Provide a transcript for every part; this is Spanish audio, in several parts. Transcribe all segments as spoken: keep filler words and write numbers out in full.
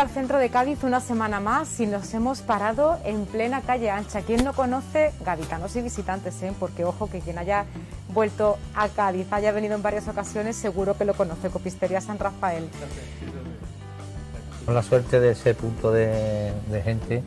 al centro de Cádiz una semana más y nos hemos parado en plena calle Ancha. ¿Quién no conoce? Gaditanos y visitantes, ¿eh? Porque ojo que quien haya vuelto a Cádiz, haya venido en varias ocasiones, seguro que lo conoce, Copistería San Rafael. Con la suerte de ese punto de, de gente,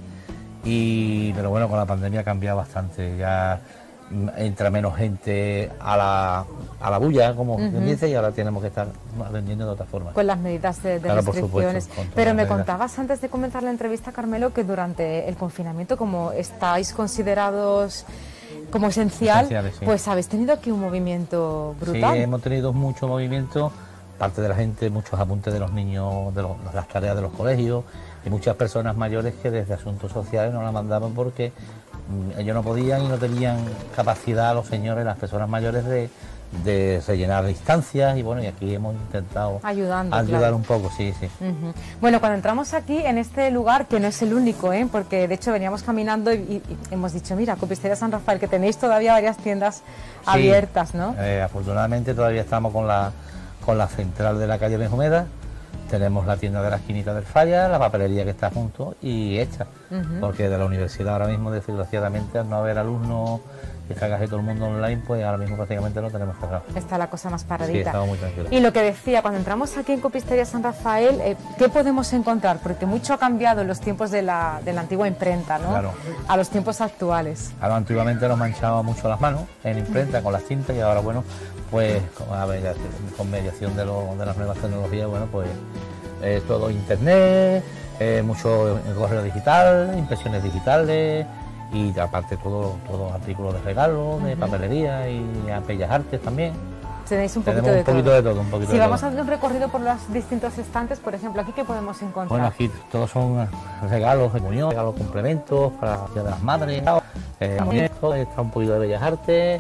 y pero bueno, con la pandemia ha cambiado bastante, ya entra menos gente a la, a la bulla, como uh-huh. quien dice, y ahora tenemos que estar atendiendo de otra forma. Con las medidas de, de claro, restricciones. Por supuesto, pero me contabas antes de comenzar la entrevista, Carmelo, que durante el confinamiento, como estáis considerados como esencial, sí. pues habéis tenido aquí un movimiento brutal. Sí, hemos tenido mucho movimiento, parte de la gente, muchos apuntes de los niños, de los, las tareas de los colegios, y muchas personas mayores que desde Asuntos Sociales nos la mandaban porque ellos no podían y no tenían capacidad, los señores, las personas mayores, de, de rellenar distancias, y bueno, y aquí hemos intentado Ayudando, ayudar claro. un poco, sí, sí. Uh-huh. Bueno, cuando entramos aquí en este lugar, que no es el único, ¿eh? Porque de hecho veníamos caminando y, y, y hemos dicho, mira, Copistería San Rafael, que tenéis todavía varias tiendas sí, abiertas, ¿no? Eh, afortunadamente todavía estamos con la, con la central de la calle Benjumeda. Tenemos la tienda de la esquinita del Falla, la papelería que está junto y hecha, uh-huh. porque de la universidad ahora mismo, desgraciadamente, al no haber alumnos, que está casi todo el mundo online, pues ahora mismo prácticamente lo tenemos cerrado. Está la cosa más paradita. Sí, estamos muy tranquilos. Y lo que decía, cuando entramos aquí en Copistería San Rafael, eh, ¿qué podemos encontrar? Porque mucho ha cambiado en los tiempos de la, de la antigua imprenta, ¿no? Claro. A los tiempos actuales. Claro, antiguamente nos manchábamos mucho las manos en imprenta, uh-huh. con las tintas, y ahora, bueno, pues con, a ver, con mediación de, lo, de las nuevas tecnologías, bueno, pues eh, todo internet, eh, mucho correo digital, impresiones digitales, y aparte todos todo artículos de regalo, de uh-huh. papelería y a Bellas Artes también. Tenéis un poquito, Tenemos de, un poquito todo. de todo. Un poquito si de vamos todo. a hacer un recorrido por los distintos estantes, por ejemplo, ¿aquí qué podemos encontrar? Bueno, aquí todos son regalos de comunión, regalos complementos para la Día de las Madres, eh, está un poquito de Bellas Artes,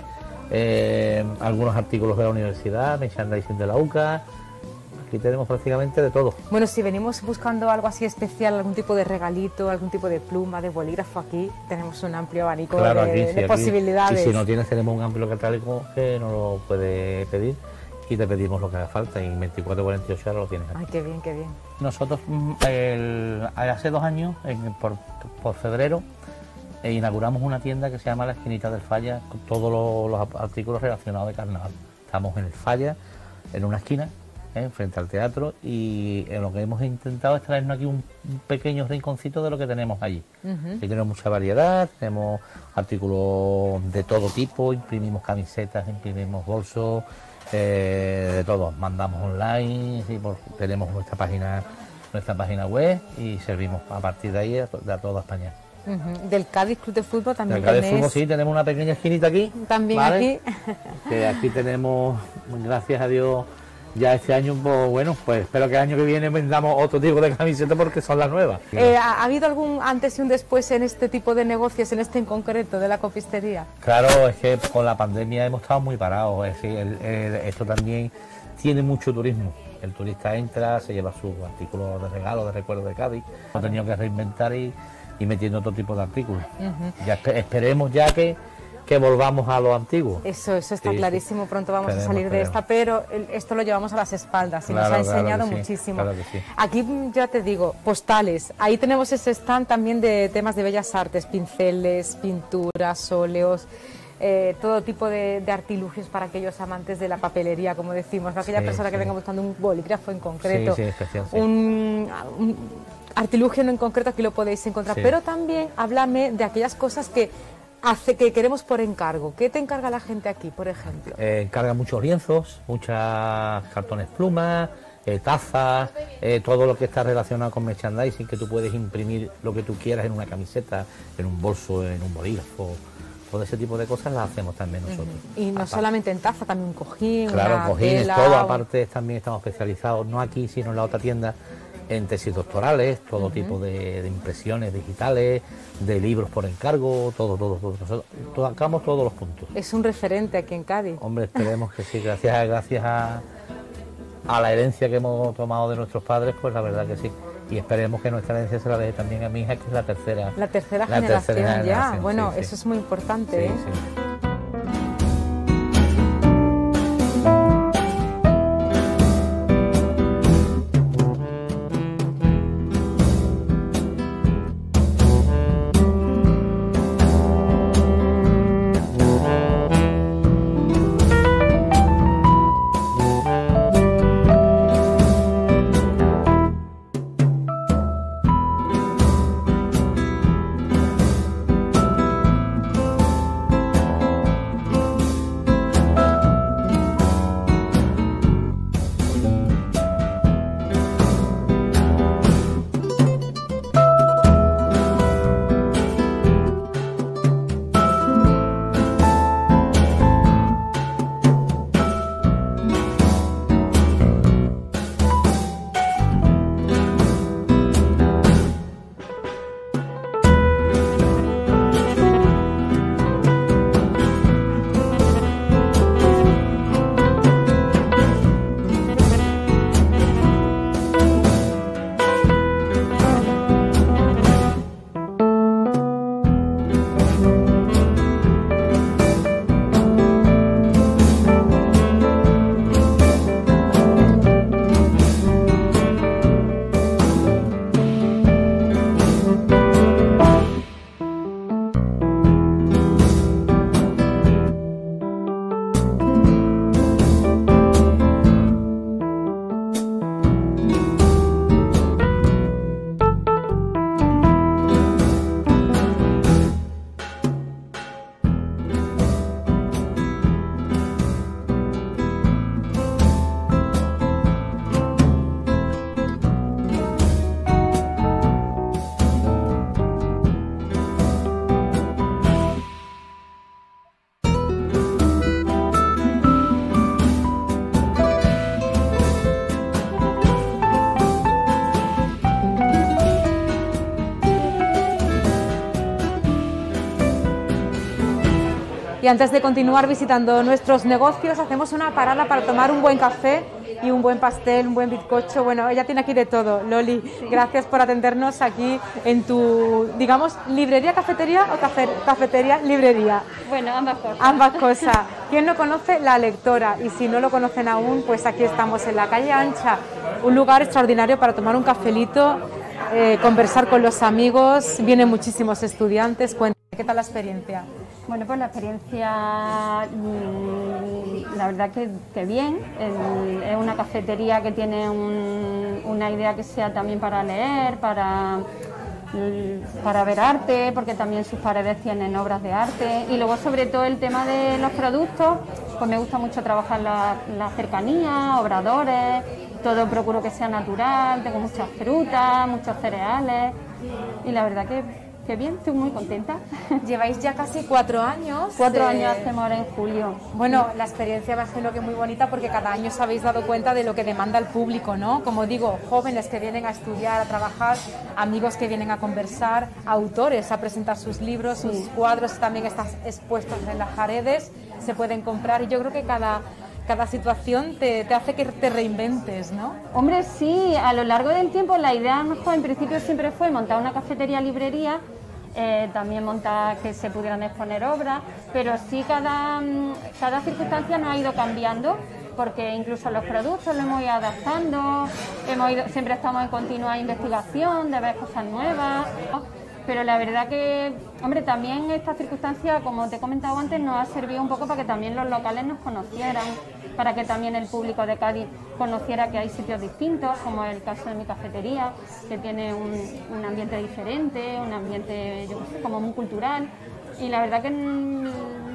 eh, algunos artículos de la universidad, merchandising de la U C A. Aquí tenemos prácticamente de todo. Bueno, si venimos buscando algo así especial, algún tipo de regalito, algún tipo de pluma, de bolígrafo, aquí tenemos un amplio abanico claro, de, aquí, sí, de aquí, posibilidades. Y si no tienes, tenemos un amplio catálogo que nos lo puede pedir y te pedimos lo que haga falta, y en veinticuatro cuarenta y ocho horas lo tienes aquí. Ay, qué bien, qué bien. Nosotros el, hace dos años, en, por, por febrero, eh, inauguramos una tienda que se llama La Esquinita del Falla, con todos los, los artículos relacionados de carnaval. Estamos en el Falla, en una esquina, ¿eh? frente al teatro, y en lo que hemos intentado es traernos aquí un, un pequeño rinconcito de lo que tenemos allí. Uh-huh. Aquí tenemos mucha variedad, tenemos artículos de todo tipo, imprimimos camisetas, imprimimos bolsos, eh, de todo, mandamos online, y por, tenemos nuestra página nuestra página web y servimos a partir de ahí a, to, a toda España. Uh-huh. Del Cádiz Club de Fútbol también. Del Cádiz tenéis... Fútbol, sí, tenemos una pequeña esquinita aquí. También ¿vale? aquí. Que aquí tenemos, gracias a Dios, ya este año, pues, bueno, pues espero que el año que viene vendamos otro tipo de camisetas porque son las nuevas. Eh, ¿Ha habido algún antes y un después en este tipo de negocios, en este en concreto, de la copistería? Claro, es que con la pandemia hemos estado muy parados, es decir, el, el, esto también tiene mucho turismo. El turista entra, se lleva sus artículos de regalo, de recuerdo de Cádiz, hemos tenido que reinventar y, y metiendo otro tipo de artículos. Uh-huh. Ya esperemos ya que que volvamos a lo antiguo. Eso, eso está sí, clarísimo, sí. Pronto vamos esperemos, a salir esperemos. de esta, pero el, esto lo llevamos a las espaldas y claro, nos ha enseñado claro sí, muchísimo. Claro que sí. Aquí ya te digo, postales, ahí tenemos ese stand también de temas de bellas artes, pinceles, pinturas, óleos, eh, todo tipo de, de artilugios para aquellos amantes de la papelería, como decimos, para aquella sí, persona sí. que venga buscando un bolígrafo en concreto, sí, sí, especial, sí. un, un artilugio en concreto, aquí lo podéis encontrar, sí. pero también háblame de aquellas cosas que hace que queremos por encargo. ¿Qué te encarga la gente aquí, por ejemplo? Eh, encarga muchos lienzos, muchas cartones plumas, eh, tazas, eh, todo lo que está relacionado con merchandising, que tú puedes imprimir lo que tú quieras en una camiseta, en un bolso, en un bolígrafo. Todo ese tipo de cosas las hacemos también nosotros. Uh-huh. Y no aparte. solamente en taza, también un cojín, claro, una cojines, tela, todo. O... Aparte también estamos especializados, no aquí, sino en la otra tienda, en tesis doctorales, todo uh-huh. tipo de, de impresiones digitales, de libros por encargo, todo, todo, todo. Nosotros tocamos todos los puntos. Es un referente aquí en Cádiz. Hombre, esperemos que sí, gracias, a, gracias a, a la herencia que hemos tomado de nuestros padres, pues la verdad que sí. Y esperemos que nuestra herencia se la deje también a mi hija, que es la tercera. La tercera la generación tercera ya, generación, bueno, sí, eso sí. es muy importante. Sí, ¿eh? sí. Y antes de continuar visitando nuestros negocios, hacemos una parada para tomar un buen café y un buen pastel, un buen bizcocho. Bueno, ella tiene aquí de todo. Loli, sí. Gracias por atendernos aquí en tu, digamos, librería, cafetería o café, cafetería, librería. Bueno, ambas cosas. Ambas cosas. ¿Quién no conoce? La Lectora. Y si no lo conocen aún, pues aquí estamos en la calle Ancha. Un lugar extraordinario para tomar un cafelito, eh, conversar con los amigos. Vienen muchísimos estudiantes. Cuéntame, ¿qué tal la experiencia? Bueno, pues la experiencia, mmm, la verdad que, que bien. El, es una cafetería que tiene un, una idea que sea también para leer, para, para ver arte, porque también sus paredes tienen obras de arte. Y luego, sobre todo, el tema de los productos, pues me gusta mucho trabajar la, la cercanía, obradores, todo procuro que sea natural, tengo muchas frutas, muchos cereales y la verdad que... Qué bien, estoy muy contenta. Lleváis ya casi cuatro años. Cuatro de... años hacemos ahora en julio. Bueno, la experiencia me imagino que es muy bonita porque cada año os habéis dado cuenta de lo que demanda el público, ¿no? Como digo, jóvenes que vienen a estudiar, a trabajar, amigos que vienen a conversar, autores a presentar sus libros, sí. Sus cuadros también están expuestos en las paredes, se pueden comprar y yo creo que cada... Cada situación te, te hace que te reinventes, ¿no? Hombre, sí, a lo largo del tiempo la idea mejor en principio siempre fue montar una cafetería-librería, eh, también montar que se pudieran exponer obras, pero sí cada, cada circunstancia nos ha ido cambiando, porque incluso los productos los hemos ido adaptando, hemos ido, siempre estamos en continua investigación de ver cosas nuevas. Pero la verdad que, hombre, también esta circunstancia, como te he comentado antes, nos ha servido un poco para que también los locales nos conocieran, para que también el público de Cádiz conociera que hay sitios distintos, como el caso de mi cafetería, que tiene un, un ambiente diferente, un ambiente, yo qué sé, como muy cultural. Y la verdad que en,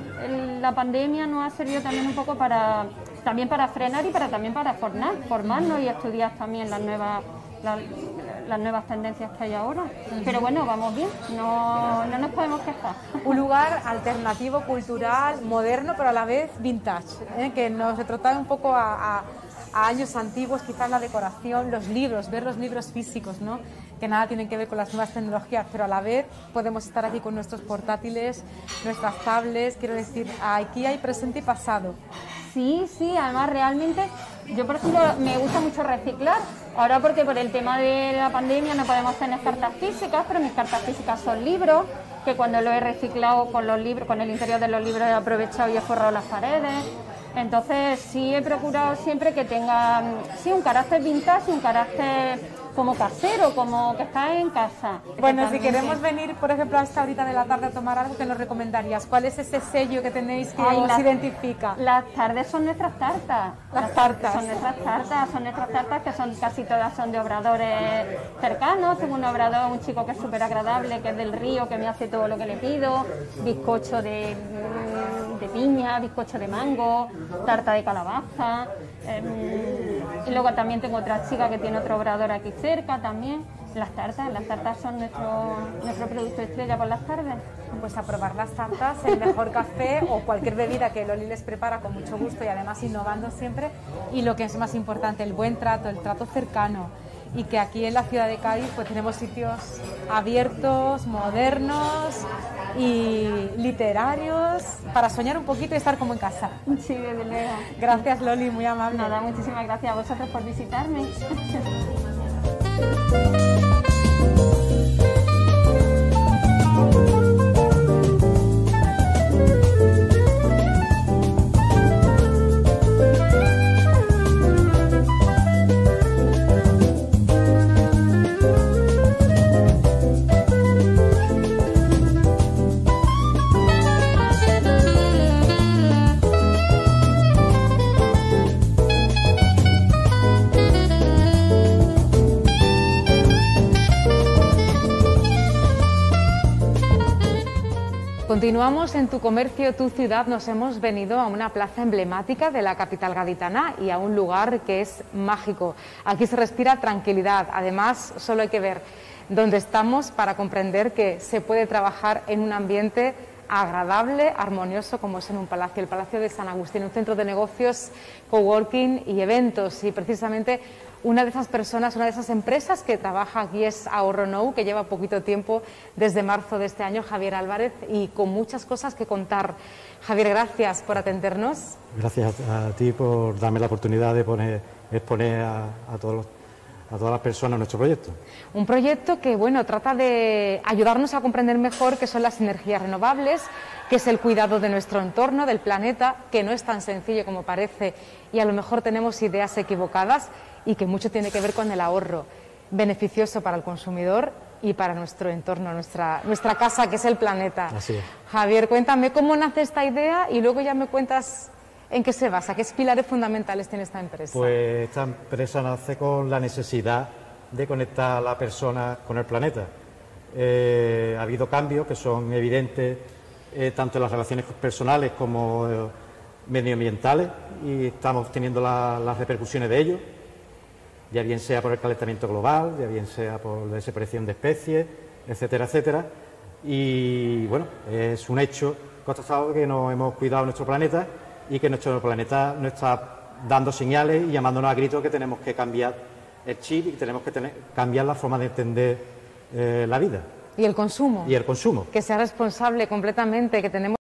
en la pandemia nos ha servido también un poco para, también para frenar y para también para formar, formarnos y estudiar también las nuevas... La, las nuevas tendencias que hay ahora, uh-huh. Pero bueno, vamos bien, no, no nos podemos quejar. Un lugar alternativo, cultural, moderno, pero a la vez vintage, ¿eh? Que nos retrotrae un poco a, a, a años antiguos, quizás la decoración, los libros, ver los libros físicos, ¿no? Que nada tienen que ver con las nuevas tecnologías, pero a la vez podemos estar aquí con nuestros portátiles, nuestras tablets, quiero decir, aquí hay presente y pasado. Sí, sí, además realmente yo por ejemplo me gusta mucho reciclar, ahora porque por el tema de la pandemia no podemos tener cartas físicas, pero mis cartas físicas son libros, que cuando lo he reciclado con los libros, con el interior de los libros he aprovechado y he forrado las paredes, entonces sí he procurado siempre que tenga sí un carácter vintage y un carácter como casero, como que está en casa. Bueno, si queremos venir, por ejemplo, a esta horita de la tarde a tomar algo, ¿qué nos recomendarías? ¿Cuál es ese sello que tenéis que Ay, os las, identifica? Las tardes son nuestras tartas. Las, las tartas. Son nuestras tartas, son nuestras tartas que son casi todas son de obradores cercanos. Tengo un obrador, un chico que es súper agradable, que es del Río, que me hace todo lo que le pido. Bizcocho de, de piña, bizcocho de mango, tarta de calabaza. Eh, y luego también tengo otra chica que tiene otro obrador aquí cerca también. Las tartas, las tartas son nuestro, nuestro producto estrella por las tardes. Pues a probar las tartas, el mejor café o cualquier bebida que Loli les prepara con mucho gusto y además innovando siempre. Y lo que es más importante, el buen trato, el trato cercano. Y que aquí en la ciudad de Cádiz pues tenemos sitios abiertos, modernos y literarios para soñar un poquito y estar como en casa. Sí, desde luego. Gracias Loli, muy amable. Nada, muchísimas gracias a vosotros por visitarme. Continuamos en Tu Comercio, Tu Ciudad. Nos hemos venido a una plaza emblemática de la capital gaditana y a un lugar que es mágico. Aquí se respira tranquilidad. Además, solo hay que ver dónde estamos para comprender que se puede trabajar en un ambiente agradable, armonioso, como es en un palacio, el Palacio de San Agustín, un centro de negocios, coworking y eventos. Y precisamente Una de esas personas, una de esas empresas que trabaja aquí es Ahorro Nou, que lleva poquito tiempo, desde marzo de este año, Javier Álvarez, y con muchas cosas que contar. Javier, gracias por atendernos. Gracias a, a ti por darme la oportunidad de poner, exponer a, a, todos los, a todas las personas nuestro proyecto. Un proyecto que, bueno, trata de ayudarnos a comprender mejor qué son las energías renovables, qué es el cuidado de nuestro entorno, del planeta, que no es tan sencillo como parece y a lo mejor tenemos ideas equivocadas, y que mucho tiene que ver con el ahorro, beneficioso para el consumidor y para nuestro entorno, nuestra, nuestra casa, que es el planeta. Así es. Javier, cuéntame cómo nace esta idea y luego ya me cuentas en qué se basa, qué pilares fundamentales tiene esta empresa. Pues esta empresa nace con la necesidad de conectar a la persona con el planeta. Eh, ha habido cambios que son evidentes eh, tanto en las relaciones personales como eh, medioambientales, y estamos teniendo la, las repercusiones de ello, ya bien sea por el calentamiento global, ya bien sea por la desaparición de especies, etcétera, etcétera. Y bueno, es un hecho constatado que no hemos cuidado nuestro planeta y que nuestro planeta nos está dando señales y llamándonos a gritos que tenemos que cambiar el chip y que tenemos que tener, cambiar la forma de entender eh, la vida. Y el consumo. Y el consumo. Que sea responsable completamente, que tenemos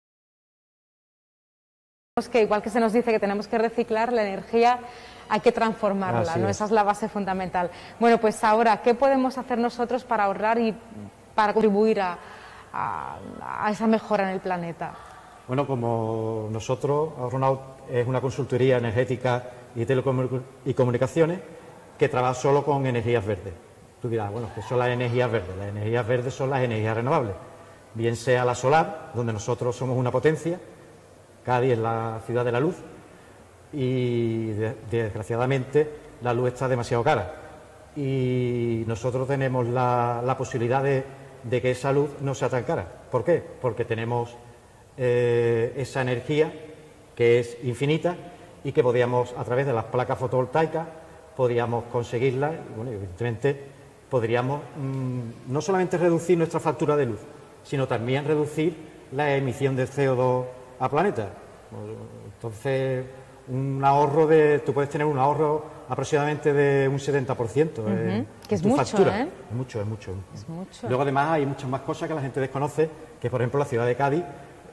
que, igual que se nos dice que tenemos que reciclar la energía, hay que transformarla, ¿no? Esa es la base fundamental. Bueno, pues ahora, ¿qué podemos hacer nosotros para ahorrar y para contribuir a, a, a esa mejora en el planeta? Bueno, como nosotros, Ahorro Nou es una consultoría energética y telecomunicaciones y comunicaciones que trabaja solo con energías verdes. Tú dirás, bueno, ¿qué son las energías verdes? Las energías verdes son las energías renovables, bien sea la solar, donde nosotros somos una potencia, Cádiz es la ciudad de la luz, y de, desgraciadamente la luz está demasiado cara y nosotros tenemos la, la posibilidad de, de que esa luz no sea tan cara. ¿Por qué? Porque tenemos eh, esa energía que es infinita y que podríamos, a través de las placas fotovoltaicas, podríamos conseguirla y, bueno, evidentemente podríamos mmm, no solamente reducir nuestra factura de luz, sino también reducir la emisión de C O dos a planeta. Entonces, un ahorro de, tú puedes tener un ahorro aproximadamente de un setenta por ciento. Uh-huh. en, que es en tu mucho, factura. ¿eh? Es mucho, es mucho. Es mucho. Luego, además, hay muchas más cosas que la gente desconoce, que por ejemplo la ciudad de Cádiz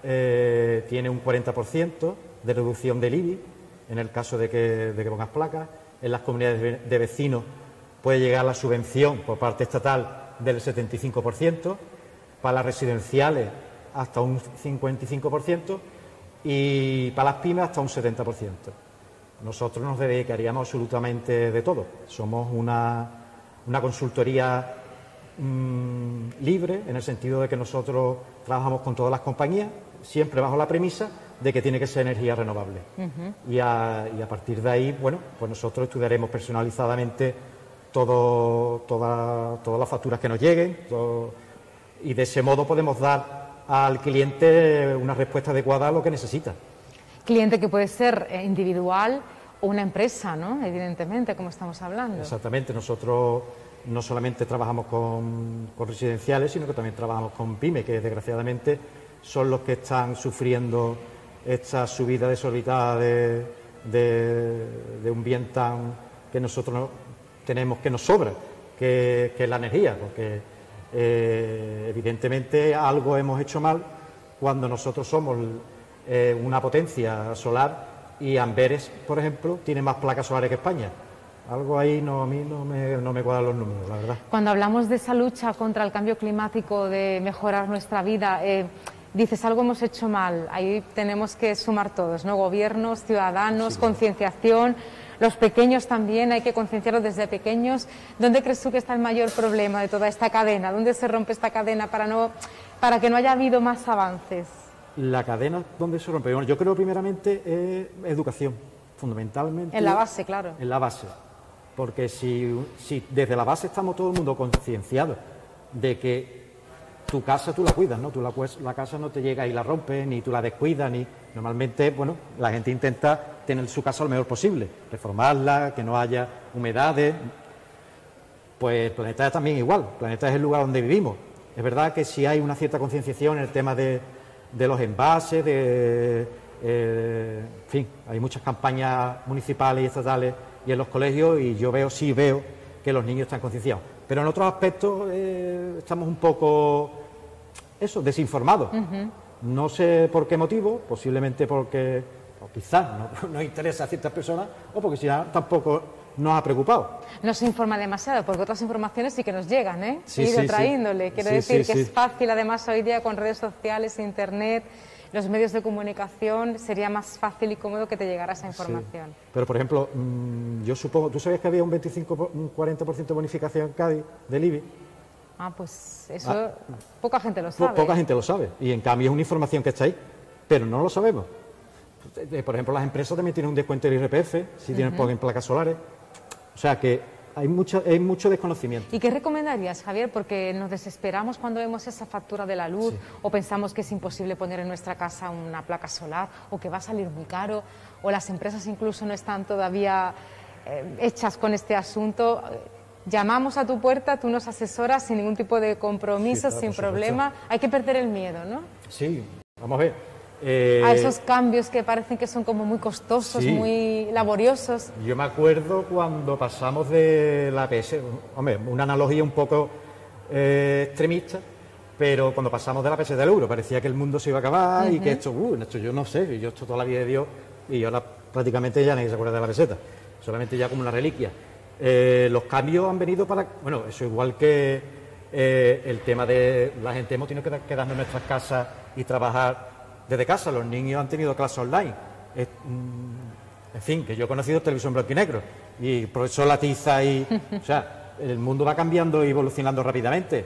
eh, tiene un cuarenta por ciento de reducción del I B I en el caso de que, de que pongas placas. En las comunidades de vecinos puede llegar la subvención por parte estatal del setenta y cinco por ciento, para las residenciales hasta un cincuenta y cinco por ciento y para las pymes hasta un setenta por ciento. Nosotros nos dedicaríamos absolutamente de todo. Somos una, una consultoría mmm, libre, en el sentido de que nosotros trabajamos con todas las compañías, siempre bajo la premisa de que tiene que ser energía renovable. Uh-huh. y, a, y a partir de ahí, bueno, pues nosotros estudiaremos personalizadamente todo, toda, todas las facturas que nos lleguen, todo, y de ese modo podemos dar al cliente una respuesta adecuada a lo que necesita. Cliente que puede ser individual o una empresa, ¿no? Evidentemente, como estamos hablando. Exactamente. Nosotros no solamente trabajamos con, con residenciales, sino que también trabajamos con pymes, que desgraciadamente son los que están sufriendo esta subida desorbitada de, de, de un bien tan que nosotros tenemos, que nos sobra, que, que es la energía, porque Eh, evidentemente algo hemos hecho mal cuando nosotros somos eh, una potencia solar y Amberes, por ejemplo, tiene más placas solares que España. Algo ahí no, a mí no me, no me cuadran los números, la verdad. Cuando hablamos de esa lucha contra el cambio climático, de mejorar nuestra vida, eh, dices algo hemos hecho mal, ahí tenemos que sumar todos, ¿no? Gobiernos, ciudadanos, sí, concienciación. Los pequeños también, hay que concienciarlos desde pequeños. ¿Dónde crees tú que está el mayor problema de toda esta cadena? ¿Dónde se rompe esta cadena para, no, para que no haya habido más avances? La cadena, ¿dónde se rompe? Bueno, yo creo primeramente eh, educación, fundamentalmente. En la base, claro. En la base. Porque si, si desde la base estamos todo el mundo concienciados de que tu casa tú la cuidas, ¿no? Tú la, la casa no te llega y la rompes, ni tú la descuidas, ni... Normalmente, bueno, la gente intenta tener su casa lo mejor posible, reformarla, que no haya humedades. Pues el planeta es también igual, el planeta es el lugar donde vivimos. Es verdad que si hay una cierta concienciación en el tema de, de los envases, de... Eh, en fin, hay muchas campañas municipales y estatales y en los colegios, y yo veo, sí veo que los niños están concienciados. Pero en otros aspectos eh, estamos un poco, eso, desinformados. Uh-huh. No sé por qué motivo, posiblemente porque, o quizás no nos interesa a ciertas personas, o porque si tampoco nos ha preocupado. No se informa demasiado, porque otras informaciones sí que nos llegan, ¿eh? Sí, He ido sí, trayéndole. Sí. Quiero sí, decir sí, que sí. es fácil, además, hoy día con redes sociales, internet, los medios de comunicación, sería más fácil y cómodo que te llegara esa información. Sí. Pero, por ejemplo, mmm, yo supongo, ¿tú sabías que había un veinticinco, un cuarenta por ciento de bonificación en Cádiz del I B I? Ah, pues eso Ah, poca gente lo po- sabe. Poca gente lo sabe, y en cambio es una información que está ahí, pero no lo sabemos. Eh, Por ejemplo, las empresas también tienen un descuento del I R P F, si tienen Ujú. ponen placas solares, o sea que hay mucho, hay mucho desconocimiento. ¿Y qué recomendarías, Javier? Porque nos desesperamos cuando vemos esa factura de la luz, Sí. o pensamos que es imposible poner en nuestra casa una placa solar, o que va a salir muy caro, o las empresas incluso no están todavía eh, hechas con este asunto. Llamamos a tu puerta, tú nos asesoras sin ningún tipo de compromiso, Sí, claro, sin por supuesto. problema. Hay que perder el miedo, ¿no? Sí, vamos a ver. eh, A esos cambios que parecen que son como muy costosos, Sí. muy laboriosos. Yo me acuerdo cuando pasamos de la A P S, hombre, una analogía un poco eh, extremista, pero cuando pasamos de la A P S del euro, parecía que el mundo se iba a acabar y que esto, uh, esto yo no sé, yo esto toda la vida de Dios, y ahora prácticamente ya nadie se acuerda de la peseta, solamente ya como una reliquia. Eh, los cambios han venido para, bueno, eso igual que eh, el tema de la gente hemos tenido que quedarnos en nuestras casas y trabajar desde casa, los niños han tenido clases online. Es, mm, en fin, que yo he conocido televisión blanco y negro y el profesor la tiza y, o sea, el mundo va cambiando y evolucionando rápidamente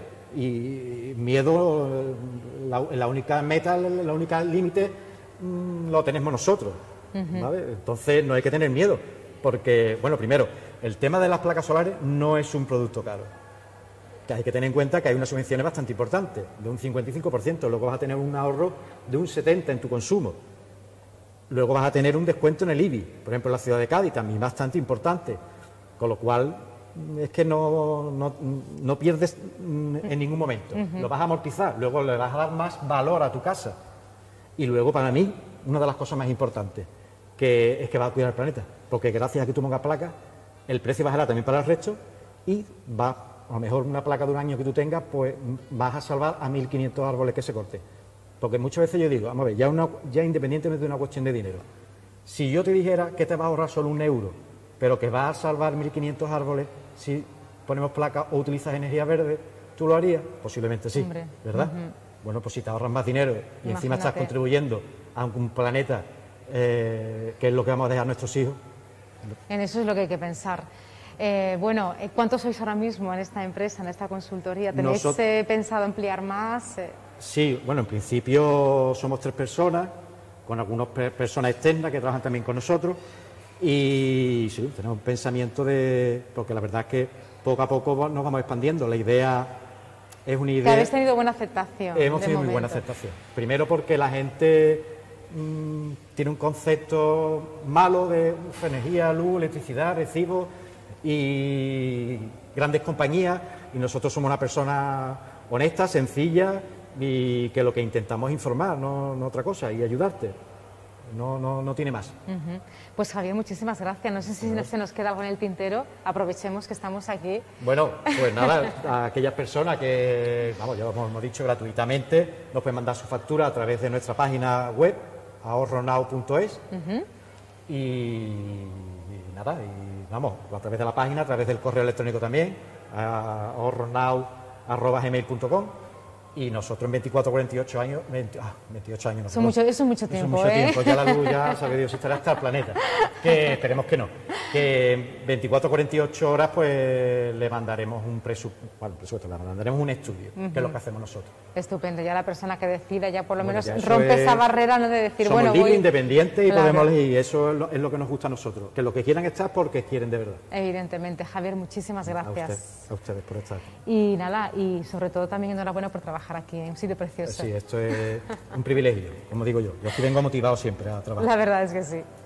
y miedo, eh, la, la única meta, la única límite mm, lo tenemos nosotros, ¿vale? Entonces no hay que tener miedo porque, bueno, primero, el tema de las placas solares no es un producto caro. Que hay que tener en cuenta que hay unas subvenciones bastante importantes, de un cincuenta y cinco por ciento, luego vas a tener un ahorro de un setenta por ciento en tu consumo. Luego vas a tener un descuento en el I B I, por ejemplo en la ciudad de Cádiz, también bastante importante, con lo cual es que no, no, no pierdes en ningún momento, lo vas a amortizar, luego le vas a dar más valor a tu casa. Y luego para mí, una de las cosas más importantes, que es que vas a cuidar el planeta, porque gracias a que tú pongas placas, el precio bajará también para el resto y va, a lo mejor una placa de un año que tú tengas, pues vas a salvar a mil quinientos árboles que se corten. Porque muchas veces yo digo, vamos a ver, ya, una, ya independientemente de una cuestión de dinero, si yo te dijera que te vas a ahorrar solo un euro, pero que vas a salvar mil quinientos árboles si ponemos placas o utilizas energía verde, ¿tú lo harías? Posiblemente sí, Hombre, ¿verdad? ujú. Bueno, pues si te ahorras más dinero y encima estás Imagínate. contribuyendo a un planeta eh, que es lo que vamos a dejar a nuestros hijos. En eso es lo que hay que pensar. Eh, bueno, eh, ¿cuántos sois ahora mismo en esta empresa, en esta consultoría? ¿Tenéis Nosot- eh, pensado ampliar más? Eh, Sí, bueno, en principio somos tres personas, con algunas pe- personas externas que trabajan también con nosotros y sí, tenemos un pensamiento de... porque la verdad es que poco a poco nos vamos expandiendo. La idea es una que idea... habéis tenido buena aceptación. Hemos de tenido muy buena momento. aceptación. Primero porque la gente mm, tiene un concepto malo de uf, energía, luz, electricidad, recibo y grandes compañías, y nosotros somos una persona honesta, sencilla y que lo que intentamos es informar, no, no otra cosa, y ayudarte. No, no, no tiene más. Ujú. Pues Javier, muchísimas gracias. No sé si se nos queda algo en el tintero. Aprovechemos que estamos aquí. Bueno, pues nada, a aquellas personas que, vamos, ya lo hemos dicho gratuitamente, nos pueden mandar su factura a través de nuestra página web, ahorronow punto es, Ujú. y, y nada, y vamos, a través de la página, a través del correo electrónico también, a ahorronow arroba gmail punto com. Y nosotros en veinticuatro, cuarenta y ocho años, veinte, ah, veintiocho años, no Eso, perdón. mucho, eso es mucho Eso tiempo, es mucho ¿eh? tiempo, ya la luz ya sabe Dios si estará hasta el planeta. Que esperemos que no. Que en veinticuatro, cuarenta y ocho horas pues le mandaremos un presupuesto, bueno, presupuesto, le mandaremos un estudio, que es lo que hacemos nosotros. Estupendo, ya la persona que decida ya por lo Bueno, menos ya eso rompe es- esa barrera, no de decir, Somos bueno, libres, voy... independientes y Claro. podemos elegir, y eso es lo, es lo que nos gusta a nosotros, que lo que quieran estar porque quieren de verdad. Evidentemente. Javier, muchísimas A, gracias. usted- a ustedes por estar aquí. Y nada, y sobre todo también enhorabuena por trabajar aquí, en un sitio precioso. Sí, esto es un privilegio, como digo yo. Yo aquí vengo motivado siempre a trabajar. La verdad es que sí.